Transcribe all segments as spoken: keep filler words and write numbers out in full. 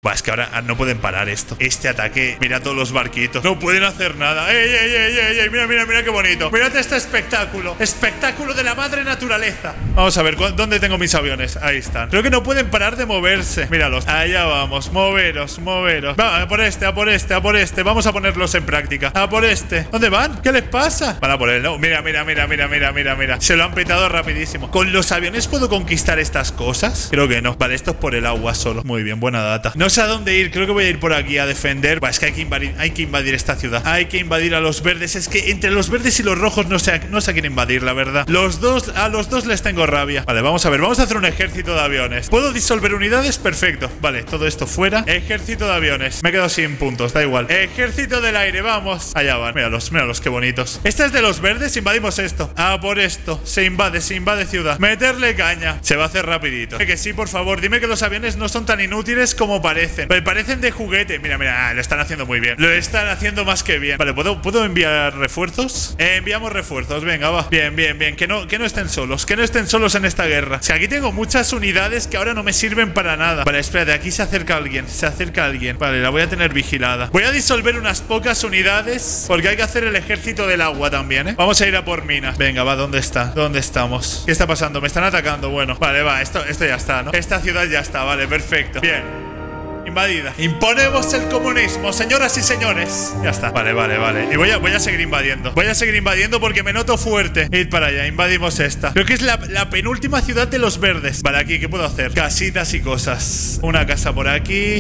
Buah, es que ahora no pueden parar esto. Este ataque, mira todos los barquitos. No pueden hacer nada. ¡Ey, ey, ey, ey, ey! Mira, mira, mira qué bonito. Mírate este espectáculo. Espectáculo de la madre naturaleza. Vamos a ver, ¿dónde tengo mis aviones? Ahí están. Creo que no pueden parar de moverse. Míralos. Allá vamos. Moveros, moveros. Va, a por este, a por este, a por este. Vamos a ponerlos en práctica. A por este. ¿Dónde van? ¿Qué les pasa? Van a por él, ¿no? Mira, mira, mira, mira, mira, mira, mira. Se lo han petado rapidísimo. ¿Con los aviones puedo conquistar estas cosas? Creo que no. Vale, esto es por el agua solo. Muy bien, buena data. No sé a dónde ir. Creo que voy a ir por aquí a defender. Bah, es que hay que invadir, hay que invadir esta ciudad. Hay que invadir a los verdes. Es que entre los verdes y los rojos no sé, a, no sé a quién invadir, la verdad. Los dos, a los dos les tengo rabia. Vale, vamos a ver. Vamos a hacer un ejército de aviones. ¿Puedo disolver unidades? Perfecto. Vale, todo esto fuera. Ejército de aviones. Me he quedado sin puntos, da igual. Ejército del aire, vamos. Allá van. Míralos, míralos, qué bonitos. Este es de los verdes. Invadimos esto. Ah, por esto. Se invade, se invade ciudad. Meterle caña. Se va a hacer rapidito. Que sí, por favor. Dime que los aviones no son tan inútiles como parecen. Me parecen de juguete. Mira, mira, ah, lo están haciendo muy bien. Lo están haciendo más que bien. Vale, ¿puedo, ¿puedo enviar refuerzos? Eh, enviamos refuerzos, venga, va. Bien, bien, bien. Que no, que no estén solos. Que no estén solos en esta guerra. Si aquí tengo muchas unidades que ahora no me sirven para nada. Vale, espera, de aquí se acerca alguien. Se acerca alguien. Vale, la voy a tener vigilada. Voy a disolver unas pocas unidades porque hay que hacer el ejército del agua también, ¿eh? Vamos a ir a por minas. Venga, va, ¿dónde está? ¿Dónde estamos? ¿Qué está pasando? Me están atacando. Bueno, vale, va, esto, esto ya está, ¿no? Esta ciudad ya está, vale, perfecto. Bien. Invadida. Imponemos el comunismo, señoras y señores. Ya está. Vale, vale, vale. Y voy a, voy a seguir invadiendo. Voy a seguir invadiendo porque me noto fuerte. Id para allá, invadimos esta. Creo que es la, la penúltima ciudad de los verdes. Vale, aquí, ¿qué puedo hacer? Casitas y cosas. Una casa por aquí.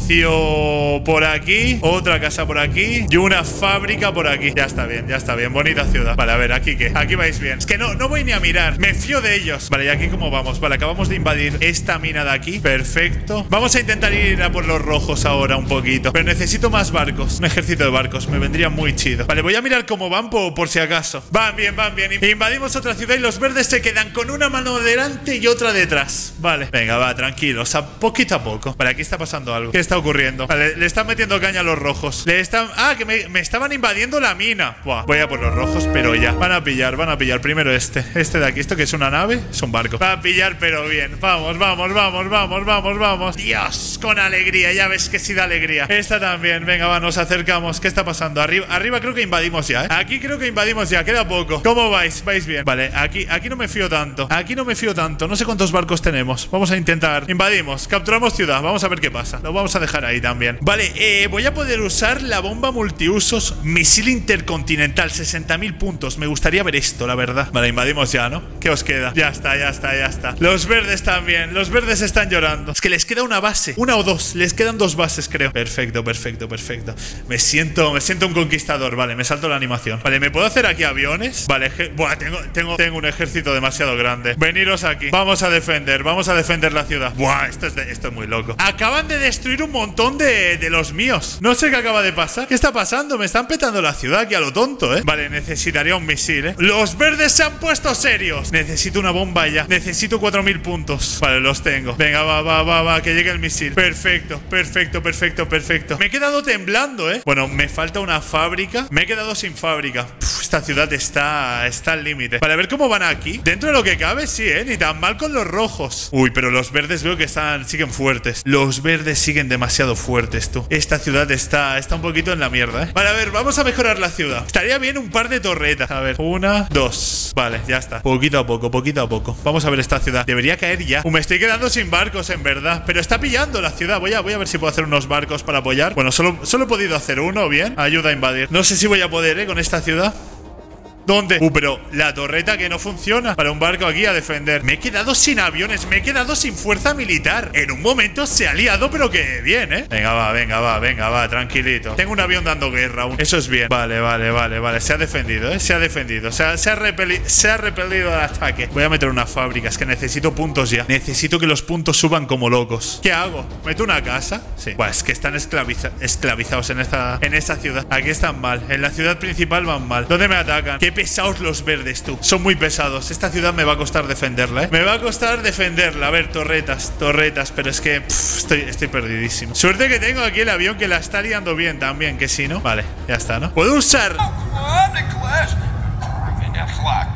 Ocio por aquí. Otra casa por aquí. Y una fábrica por aquí. Ya está bien, ya está bien. Bonita ciudad. Vale, a ver, ¿aquí qué? Aquí vais bien. Es que no, no voy ni a mirar. Me fío de ellos. Vale, ¿y aquí cómo vamos? Vale, acabamos de invadir esta mina de aquí. Perfecto. Vamos a intentar ir a por los rojos ahora un poquito. Pero necesito más barcos. Un ejército de barcos. Me vendría muy chido. Vale, voy a mirar cómo van por, por si acaso. Van bien, van bien. Invadimos otra ciudad y los verdes se quedan con una mano delante y otra detrás. Vale. Venga, va, tranquilos. A poquito a poco. Vale, aquí está pasando algo. ¿Qué está ocurriendo? Vale, le están metiendo caña a los rojos. Le están... Ah, que me, me estaban invadiendo la mina. Buah, voy a por los rojos, pero ya. Van a pillar, van a pillar. Primero este. Este de aquí. ¿Esto que es una nave? Es un barco. Va a pillar, pero bien. Vamos, vamos, vamos, vamos, vamos, vamos. Dios, con alegría. Ya ves que sí da alegría. Esta también. Venga, va, nos acercamos. ¿Qué está pasando? Arriba, arriba creo que invadimos ya, ¿eh? Aquí creo que invadimos ya. Queda poco. ¿Cómo vais? ¿Vais bien? Vale, aquí, aquí no me fío tanto. Aquí no me fío tanto. No sé cuántos barcos tenemos. Vamos a intentar. Invadimos. Capturamos ciudad. Vamos a ver qué pasa. Lo vamos a dejar ahí también. Vale, eh, voy a poder usar la bomba multiusos misil intercontinental. sesenta mil puntos. Me gustaría ver esto, la verdad. Vale, invadimos ya, ¿no? ¿Qué os queda? Ya está, ya está, ya está. Los verdes también. Los verdes están llorando. Es que les queda una base. Una o dos. Les quedan dos bases, creo. Perfecto, perfecto, perfecto. Me siento, me siento un conquistador. Vale, me salto la animación. Vale, ¿me puedo hacer aquí aviones? Vale, buah, tengo, tengo, tengo un ejército demasiado grande. Veniros aquí. Vamos a defender, vamos a defender la ciudad. Buah, esto es, de, esto es muy loco. Acaban de destruir un montón de, de los míos. No sé qué acaba de pasar. ¿Qué está pasando? Me están petando la ciudad aquí a lo tonto, ¿eh? Vale, necesitaría un misil, ¿eh? Los verdes se han puesto serios. Necesito una bomba ya. Necesito cuatro mil puntos. Vale, los tengo. Venga, va, va, va, va, que llegue el misil. Perfecto, perfecto, perfecto, perfecto. Me he quedado temblando, ¿eh? Bueno, me falta una fábrica. Me he quedado sin fábrica. Uf, esta ciudad está, está al límite. Vale, a ver cómo van aquí. Dentro de lo que cabe, sí, ¿eh? Ni tan mal con los rojos. Uy, pero los verdes veo que están, siguen fuertes. Los verdes siguen demasiado fuertes, tú. Esta ciudad está, está un poquito en la mierda, ¿eh? Vale, a ver, vamos a mejorar la ciudad. Estaría bien un par de torretas. A ver, una, dos. Vale, ya está. Poquito a poco, poquito a poco. Vamos a ver esta ciudad. Debería caer ya. Uh, me estoy quedando sin barcos, en verdad. Pero está pillando la ciudad. Voy a, voy a ver si puedo hacer unos barcos para apoyar. Bueno, solo, solo he podido hacer uno, bien. Ayuda a invadir. No sé si voy a poder, ¿eh? Con esta ciudad. ¿Dónde? Uh, pero la torreta que no funciona. Para un barco aquí a defender. Me he quedado sin aviones. Me he quedado sin fuerza militar. En un momento se ha liado, pero que bien, ¿eh? Venga, va, venga, va, venga, va. Tranquilito. Tengo un avión dando guerra aún. Eso es bien. Vale, vale, vale, vale. Se ha defendido, ¿eh? Se ha defendido. Se ha, se ha, repeli se ha repelido el ataque. Voy a meter una fábrica. Es que necesito puntos ya. Necesito que los puntos suban como locos. ¿Qué hago? ¿Meto una casa? Sí. Buah, es que están esclaviza esclavizados en esta, en esta ciudad. Aquí están mal. En la ciudad principal van mal. ¿Dónde me atacan? ¿Qué pesados los verdes, tú? Son muy pesados. Esta ciudad me va a costar defenderla, ¿eh? Me va a costar defenderla. A ver, torretas, torretas. Pero es que pff, estoy, estoy perdidísimo. Suerte que tengo aquí el avión que la está liando bien también. Que si no, vale, ya está, ¿no? Puedo usar...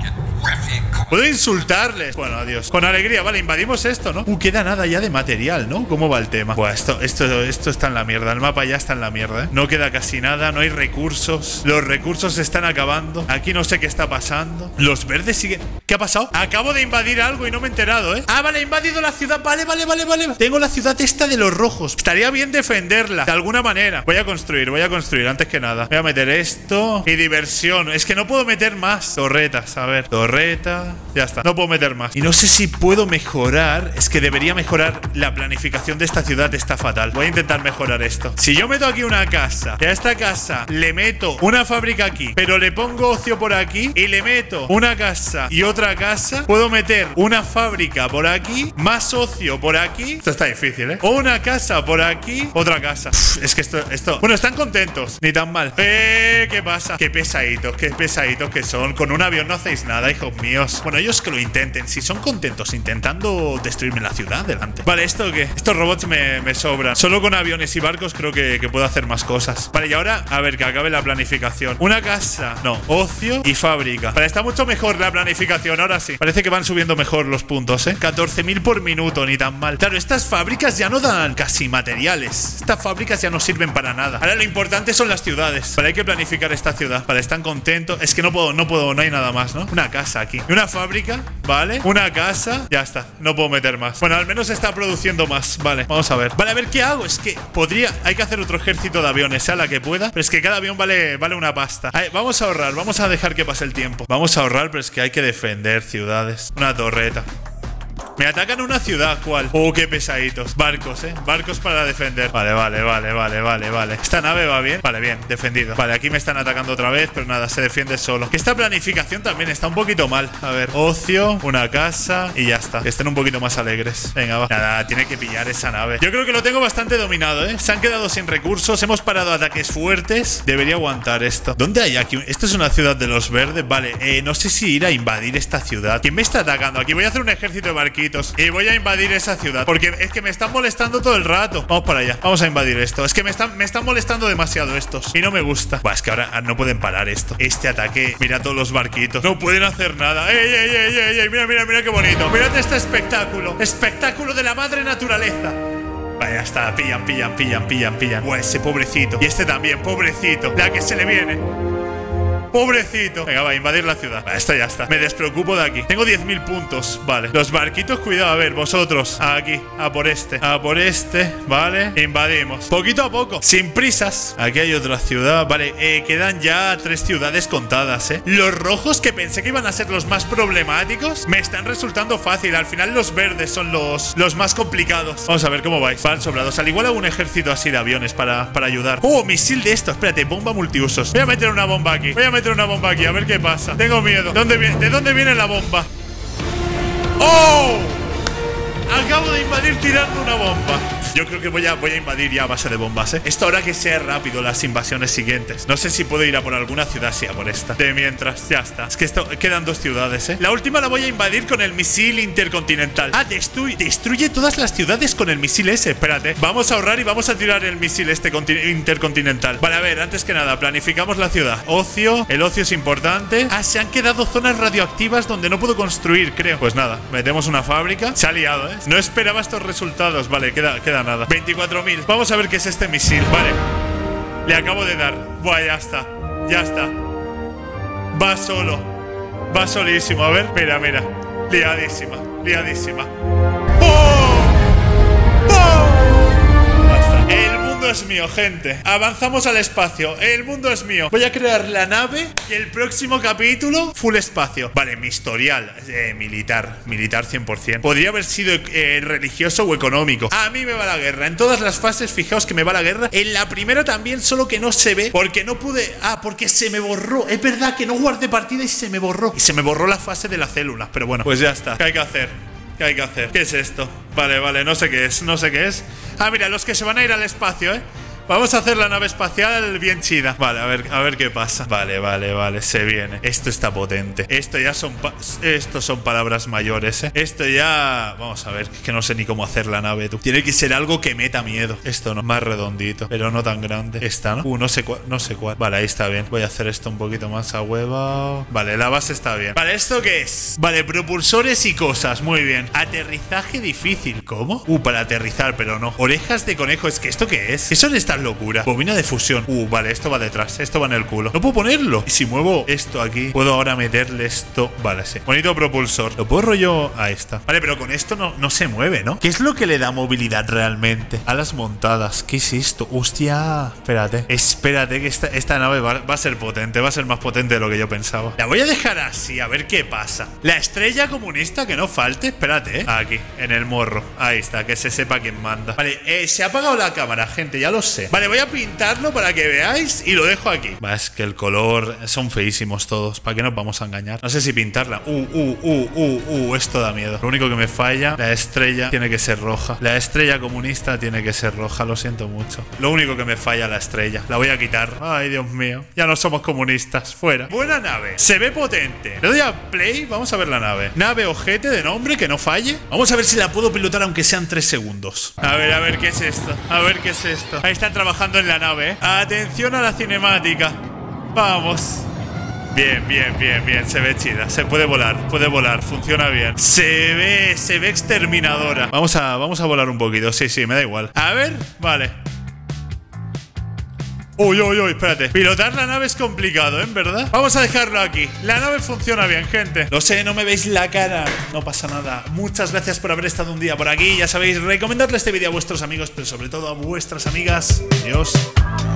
Puedo insultarles. Bueno, adiós. Con alegría, vale, invadimos esto, ¿no? Uh, queda nada ya de material, ¿no? ¿Cómo va el tema? Buah, esto, esto, esto está en la mierda. El mapa ya está en la mierda, ¿eh? No queda casi nada, no hay recursos. Los recursos se están acabando. Aquí no sé qué está pasando. Los verdes siguen... ¿Qué ha pasado? Acabo de invadir algo y no me he enterado, ¿eh? Ah, vale, he invadido la ciudad. Vale, vale, vale, vale. Tengo la ciudad esta de los rojos. Estaría bien defenderla de alguna manera. Voy a construir, voy a construir antes que nada. Voy a meter esto y diversión. Es que no puedo meter más torretas. A ver, torreta. Ya está, no puedo meter más. Y no sé si puedo mejorar. Es que debería mejorar la planificación de esta ciudad. Está fatal. Voy a intentar mejorar esto. Si yo meto aquí una casa y a esta casa le meto una fábrica aquí, pero le pongo ocio por aquí y le meto una casa y otra casa, puedo meter una fábrica por aquí, más ocio por aquí. Esto está difícil, ¿eh? O una casa por aquí, otra casa. Uf, es que esto, esto... Bueno, están contentos. Ni tan mal. Eh, ¿qué pasa? Qué pesaditos, qué pesaditos que son. Con un avión no hacéis nada, hijos míos. Bueno, ellos que lo intenten. Si son contentos intentando destruirme la ciudad, adelante. Vale, ¿esto qué? Estos robots me, me sobran. Solo con aviones y barcos creo que, que puedo hacer más cosas. Vale, y ahora, a ver, que acabe la planificación. Una casa, no, ocio y fábrica. Vale, está mucho mejor la planificación, ahora sí. Parece que van subiendo mejor los puntos, ¿eh? catorce mil por minuto, ni tan mal. Claro, estas fábricas ya no dan casi materiales. Estas fábricas ya no sirven para nada. Ahora lo importante son las ciudades. Vale, hay que planificar esta ciudad. Vale, están contentos. Es que no puedo, no puedo, no hay nada más, ¿no? Una casa aquí. Y una fábrica, vale. Una casa, ya está. No puedo meter más. Bueno, al menos está produciendo más. Vale, vamos a ver. Vale, a ver qué hago. Es que podría, hay que hacer otro ejército de aviones, sea la que pueda. Pero es que cada avión vale, vale una pasta. Ver, vamos a ahorrar, vamos a dejar que pase el tiempo. Vamos a ahorrar, pero es que hay que defender ciudades. Una torreta. Me atacan una ciudad, ¿cuál? Oh, qué pesaditos. Barcos, ¿eh? Barcos para defender. Vale, vale, vale, vale, vale, vale. ¿Esta nave va bien? Vale, bien, defendido. Vale, aquí me están atacando otra vez, pero nada, se defiende solo. Esta planificación también está un poquito mal. A ver, ocio, una casa y ya está. Que estén un poquito más alegres. Venga, va. Nada, tiene que pillar esa nave. Yo creo que lo tengo bastante dominado, ¿eh? Se han quedado sin recursos, hemos parado ataques fuertes. Debería aguantar esto. ¿Dónde hay aquí? Esto es una ciudad de los verdes. Vale, eh, no sé si ir a invadir esta ciudad. ¿Quién me está atacando? Aquí voy a hacer un ejército de barquitos y voy a invadir esa ciudad, porque es que me están molestando todo el rato. Vamos para allá, vamos a invadir esto. Es que me están, me están molestando demasiado estos y no me gusta. Buah, es que ahora no pueden parar esto. Este ataque, mira todos los barquitos, no pueden hacer nada. ¡Ey, ey, ey, ey, ey! Mira, mira, mira qué bonito. Mírate este espectáculo. Espectáculo de la madre naturaleza. Vaya, está, pillan, pillan, pillan, pillan, pillan. Buah, ese pobrecito. Y este también, pobrecito. La que se le viene. Pobrecito. Venga, va a invadir la ciudad. Va, esto ya está. Me despreocupo de aquí. Tengo diez mil puntos. Vale. Los barquitos, cuidado. A ver, vosotros. Aquí. A por este. A por este. Vale. Invadimos. Poquito a poco. Sin prisas. Aquí hay otra ciudad. Vale. Eh, quedan ya tres ciudades contadas, ¿eh? Los rojos, que pensé que iban a ser los más problemáticos, me están resultando fácil. Al final los verdes son los, los más complicados. Vamos a ver cómo vais. Van sobrados. Al igual hago un ejército así de aviones para, para ayudar. Oh, misil de esto. Espérate. Bomba multiusos. Voy a meter una bomba aquí. Voy a meter una bomba aquí, a ver qué pasa. Tengo miedo. ¿Dónde viene? ¿De dónde viene la bomba? ¡Oh! Acabo de invadir tirando una bomba. Yo creo que voy a, voy a invadir ya a base de bombas, ¿eh? Esto ahora que sea rápido las invasiones siguientes. No sé si puedo ir a por alguna ciudad, sí, a por esta. De mientras, ya está. Es que esto, quedan dos ciudades, ¿eh? La última la voy a invadir con el misil intercontinental. Ah, destruye, destruye todas las ciudades con el misil ese. Espérate. Vamos a ahorrar y vamos a tirar el misil este intercontinental. Vale, a ver, antes que nada, planificamos la ciudad. Ocio. El ocio es importante. Ah, se han quedado zonas radioactivas donde no puedo construir, creo. Pues nada, metemos una fábrica. Se ha liado, ¿eh? No esperaba estos resultados. Vale, queda, queda nada. veinticuatro mil. Vamos a ver qué es este misil. Vale. Le acabo de dar. Buah, ya está. Ya está. Va solo. Va solísimo. A ver. Mira, mira. Liadísima. Liadísima. ¡Oh! ¡Oh! Basta. El mundo es mío, gente. Avanzamos al espacio. El mundo es mío. Voy a crear la nave y el próximo capítulo full espacio. Vale, mi historial eh, militar. Militar cien por cien. Podría haber sido eh, religioso o económico. A mí me va la guerra. En todas las fases, fijaos que me va la guerra. En la primera también, solo que no se ve porque no pude... Ah, porque se me borró. Es verdad que no guardé partida y se me borró. Y se me borró la fase de la célula. Pero bueno, pues ya está. ¿Qué hay que hacer? ¿Qué hay que hacer? ¿Qué es esto? Vale, vale, no sé qué es, no sé qué es. Ah, mira, los que se van a ir al espacio, ¿eh? Vamos a hacer la nave espacial bien chida. Vale, a ver, a ver qué pasa. Vale, vale, vale, se viene. Esto está potente. Esto ya son pa Estos son palabras mayores, eh. Esto ya... Vamos a ver, que no sé ni cómo hacer la nave, tú. Tiene que ser algo que meta miedo. Esto no, más redondito, pero no tan grande. Esta, ¿no? Uh, no sé cuál, no sé cuál. Vale, ahí está bien. Voy a hacer esto un poquito más a hueva. Vale, la base está bien. Vale, ¿esto qué es? Vale, propulsores y cosas. Muy bien. Aterrizaje difícil. ¿Cómo? Uh, para aterrizar, pero no. Orejas de conejo. ¿Es que esto qué es? ¿Qué son estas locuras? Bobina de fusión. Uh, vale, esto va detrás. Esto va en el culo. No puedo ponerlo. Y si muevo esto aquí, puedo ahora meterle esto. Vale, sí. Bonito propulsor. Lo puedo rollo. Ahí está. Vale, pero con esto no, no se mueve, ¿no? ¿Qué es lo que le da movilidad realmente? Alas montadas. ¿Qué es esto? Hostia. Espérate. Espérate que esta, esta nave va, va a ser potente. Va a ser más potente de lo que yo pensaba. La voy a dejar así, a ver qué pasa. La estrella comunista, que no falte. Espérate, ¿eh? Aquí, en el morro. Ahí está, que se sepa quién manda. Vale, eh, se ha apagado la cámara, gente, ya lo sé. Vale, voy a pintarlo para que veáis y lo dejo aquí. Va, es que el color... Son feísimos todos. ¿Para qué nos vamos a engañar? No sé si pintarla. Uh, uh, uh, uh, uh. Esto da miedo. Lo único que me falla, la estrella tiene que ser roja. La estrella comunista tiene que ser roja. Lo siento mucho. Lo único que me falla, la estrella. La voy a quitar. Ay, Dios mío. Ya no somos comunistas. Fuera. Buena nave. Se ve potente. Le doy a play. Vamos a ver la nave. Nave ojete de nombre, que no falle. Vamos a ver si la puedo pilotar aunque sean tres segundos. A ver, a ver, ¿qué es esto? A ver, ¿qué es esto? Ahí están trabajando en la nave, ¿eh? Atención a la cinemática. Vamos. Bien, bien, bien, bien. Se ve chida. Se puede volar, puede volar. Funciona bien. Se ve, se ve exterminadora. Vamos a, vamos a volar un poquito. Sí, sí, me da igual. A ver, vale. Uy, uy, uy, espérate. Pilotar la nave es complicado, ¿eh? ¿Verdad? Vamos a dejarlo aquí. La nave funciona bien, gente. Lo sé, no me veis la cara. No pasa nada. Muchas gracias por haber estado un día por aquí. Ya sabéis, recomendadle este vídeo a vuestros amigos, pero sobre todo a vuestras amigas. Adiós.